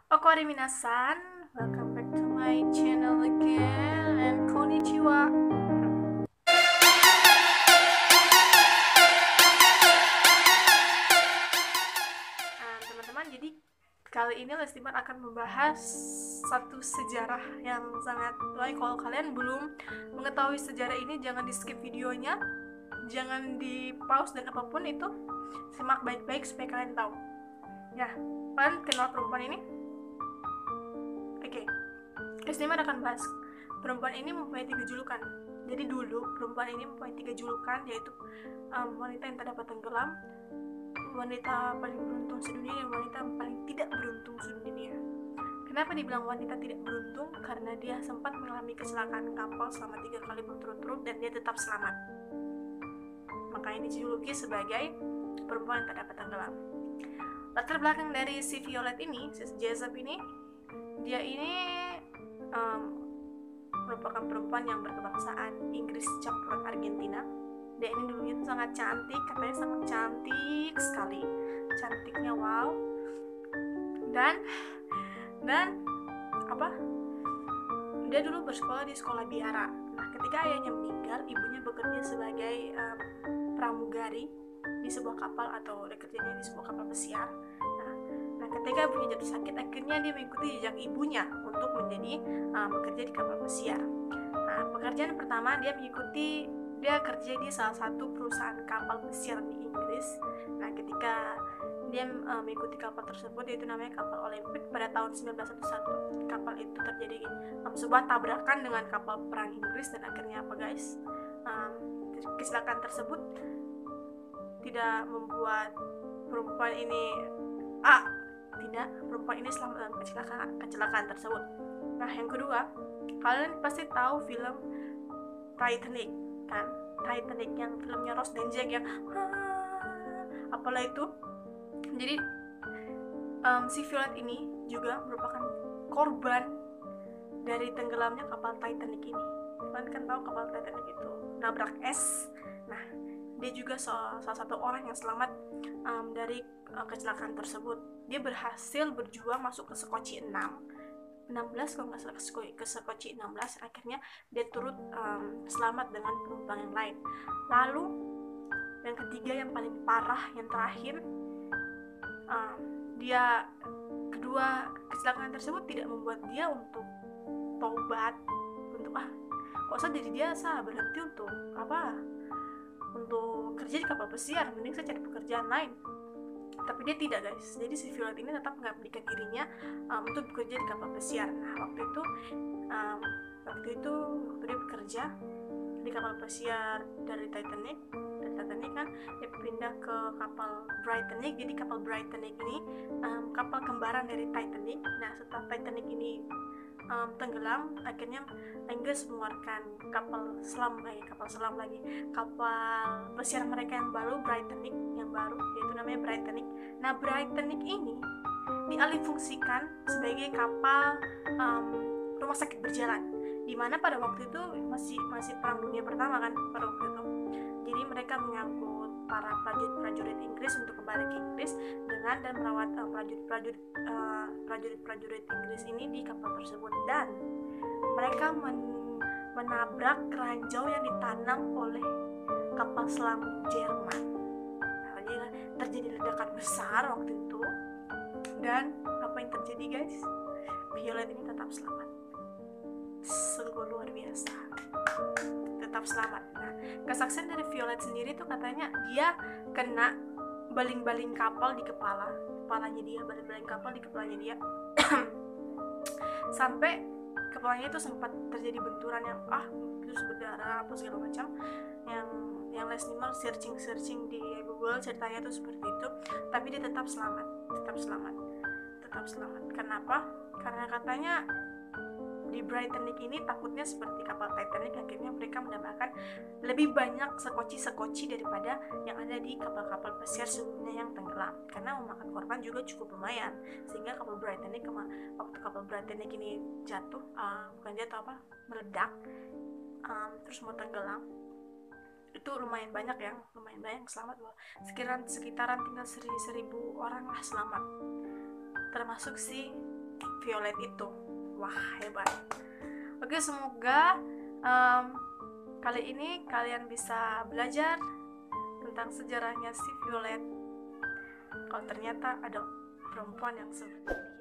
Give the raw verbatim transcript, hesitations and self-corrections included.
Okwari minasan, welcome back to my channel again and konnichiwa. Nah, teman-teman, jadi kali ini Lestiman akan membahas satu sejarah yang sangat baik. Kalau kalian belum mengetahui sejarah ini, jangan di skip videonya, jangan di pause dan apapun itu, simak baik-baik supaya kalian tahu. Ya, kalian kenal perempuan ini? Oke, Lestiman akan bahas perempuan ini mempunyai tiga julukan. Jadi dulu perempuan ini mempunyai tiga julukan, yaitu um, wanita yang tak dapat tenggelam, wanita paling beruntung sedunia, dan wanita paling tidak beruntung sedunia. Kenapa dibilang wanita tidak beruntung? Karena dia sempat mengalami kecelakaan kapal selama tiga kali berturut-turut dan dia tetap selamat. Makanya dijuluki sebagai perempuan yang tak dapat tenggelam. Latar belakang dari si Violet ini, si Jezebel ini, dia ini um, merupakan perempuan yang berkebangsaan Inggris campuran Argentina. Dia ini dulunya tuh sangat cantik, katanya sangat cantik sekali, cantiknya wow. Dan dan apa? Dia dulu bersekolah di sekolah biara. Nah, ketika ayahnya meninggal, ibunya bekerja sebagai um, pramugari di sebuah kapal atau kerjanya di sebuah kapal pesiar. Nah, nah ketika ibunya jatuh sakit, akhirnya dia mengikuti jejak ibunya untuk menjadi um, bekerja di kapal pesiar. Nah, pekerjaan pertama dia mengikuti dia kerja di salah satu perusahaan kapal pesiar di Inggris. Nah, ketika dia uh, mengikuti kapal tersebut, yaitu namanya kapal Olympic, pada tahun sembilan belas satu, kapal itu terjadi um, sebuah tabrakan dengan kapal perang Inggris, dan akhirnya apa guys? Um, kecelakaan tersebut tidak membuat perempuan ini ah tidak perempuan ini selamat dalam kecelakaan kecelakaan tersebut. Nah, yang kedua, kalian pasti tahu film Titanic kan? Titanic yang filmnya Rose dan Jack yang apalah itu. Jadi um, si Violet ini juga merupakan korban dari tenggelamnya kapal Titanic ini. Kalian kan tahu kapal Titanic itu nabrak es. Nah, dia juga salah, salah satu orang yang selamat um, dari uh, kecelakaan tersebut. Dia berhasil berjuang masuk ke Sekoci enam belas kalau nggak salah, ke Sekoci enam belas. Akhirnya dia turut um, selamat dengan penumpang yang lain. Lalu yang ketiga, yang paling parah, yang terakhir, um, dia kedua kecelakaan tersebut tidak membuat dia untuk taubat, untuk ah kok usah jadi dia sah berhenti untuk apa untuk kerja di kapal pesiar, mending saya cari pekerjaan lain. Tapi dia tidak guys, jadi si Violet ini tetap mengabdikan dirinya um, untuk bekerja di kapal pesiar. Nah, waktu itu um, waktu itu waktu dia bekerja di kapal pesiar dari Titanic dari Titanic kan, dia pindah ke kapal Britannic. Jadi kapal Britannic ini um, kapal kembaran dari Titanic. Nah, setelah Titanic ini um, tenggelam, akhirnya Inggris mengeluarkan kapal selam lagi, kapal selam lagi, kapal pesiar mereka yang baru, Britannic, yang baru, yaitu namanya Britannic. Nah, Britannic ini dialihfungsikan sebagai kapal um, rumah sakit berjalan, dimana pada waktu itu masih masih perang dunia pertama kan pada waktu itu. Jadi mereka mengangkut para prajurit-prajurit Inggris untuk kembali ke Inggris dengan dan merawat uh, prajurit-prajurit uh, prajurit-prajurit Inggris ini di kapal tersebut. Dan mereka men- menabrak ranjau yang ditanam oleh kapal selam Jerman. Nah, jadi terjadi ledakan besar waktu itu. Dan apa yang terjadi guys? Violet ini tetap selamat. Sungguh luar biasa, tetap selamat. Nah, kesaksian dari Violet sendiri tuh katanya dia kena baling-baling kapal di kepala kepalanya dia baling-baling kapal di kepalanya dia sampai kepalanya itu sempat terjadi benturan yang ah terus berdarah apa segala macam. Yang yang Lesnimer searching searching di Google, ceritanya tuh seperti itu. Tapi dia tetap selamat, tetap selamat, tetap selamat. Kenapa? Karena katanya di Britannic ini takutnya seperti kapal Titanic, akhirnya mereka mendapatkan lebih banyak sekoci-sekoci daripada yang ada di kapal-kapal pesiar sebelumnya yang tenggelam, karena memakan korban juga cukup lumayan. Sehingga kapal Britannic, waktu kapal Britannic ini jatuh, uh, bukan jatuh apa, meledak, um, terus mau tenggelam, itu lumayan banyak yang lumayan banyak selamat loh. Sekitaran sekitaran tinggal seri, seribu orang lah selamat, termasuk si Violet itu. Wah, hebat. Oke, semoga um, kali ini kalian bisa belajar tentang sejarahnya si Violet. Kalau ternyata ada perempuan yang seperti ini.